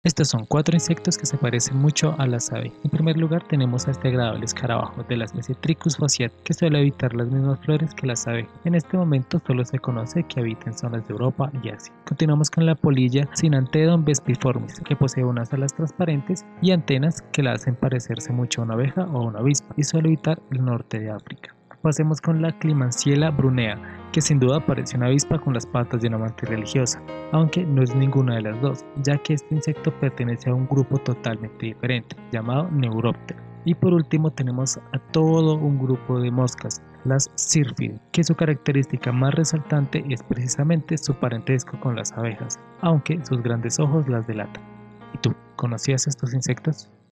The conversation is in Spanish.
Estos son 4 insectos que se parecen mucho a las abejas. En primer lugar tenemos a este agradable escarabajo de la especie Trichus phasianus, que suele habitar las mismas flores que las abejas. En este momento solo se conoce que habita en zonas de Europa y Asia. Continuamos con la polilla Cynanthedon vespiformis, que posee unas alas transparentes y antenas que la hacen parecerse mucho a una abeja o a una avispa y suele habitar el norte de África. Pasemos con la Climanciella brunea, que sin duda parece una avispa con las patas de una mantis religiosa, aunque no es ninguna de las dos, ya que este insecto pertenece a un grupo totalmente diferente, llamado Neuroptera. Y por último tenemos a todo un grupo de moscas, las Syrphidae, que su característica más resaltante es precisamente su parentesco con las abejas, aunque sus grandes ojos las delatan. ¿Y tú, conocías estos insectos?